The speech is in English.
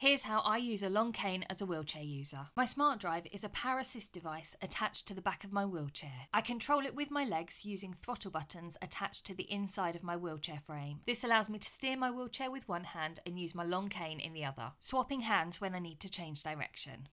Here's how I use a long cane as a wheelchair user. My SmartDrive is a power assist device attached to the back of my wheelchair. I control it with my legs using throttle buttons attached to the inside of my wheelchair frame. This allows me to steer my wheelchair with one hand and use my long cane in the other, swapping hands when I need to change direction.